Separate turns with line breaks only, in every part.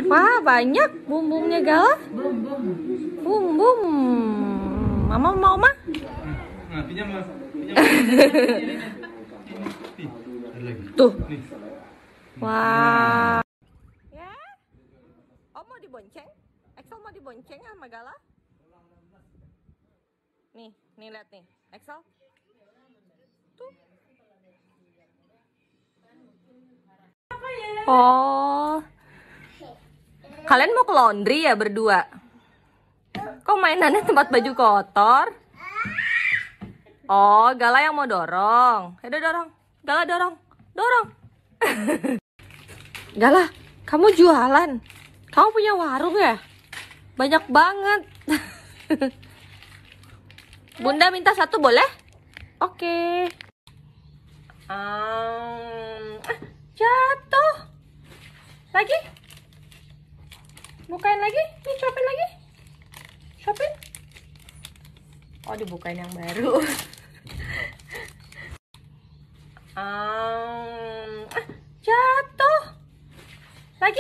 Wah, banyak bum-bumnya Gala. Bum-bum. Mama mau mah?
Nah, pinjam.
Tuh. Wah. Ya. Om mau dibonceng? Excel mau dibonceng sama Gala? Nih lihat nih. Excel. Tuh. Oh. Kalian mau ke laundry ya berdua? Kok mainannya tempat baju kotor? Oh, Gala yang mau dorong. Udah dorong. Gala dorong. Dorong. Gala, kamu jualan. Kamu punya warung ya? Banyak banget. Bunda minta satu boleh? Oke. Jatuh. Lagi? Bukain lagi? Nih, suapin lagi. Suapin. Oh, dibukain yang baru. Jatuh. Lagi?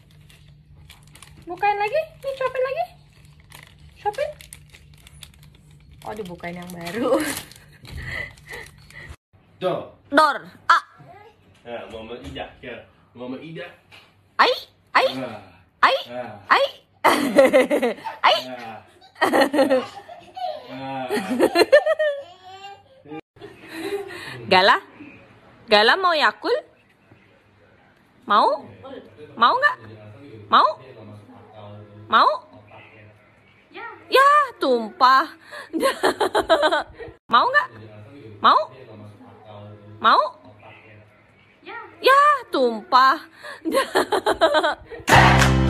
Bukain lagi? Nih, suapin lagi. Suapin. Oh, dibukain yang baru. Dor. A.
Ya, Mama Ida. Ya, Mama Ida.
Ai. Ai. Ai. Ai. Ai. Gala mau Yakul? Mau? Mau nggak? Mau? Mau? Ya, tumpah. Mau nggak? Mau? Mau? Ya, tumpah.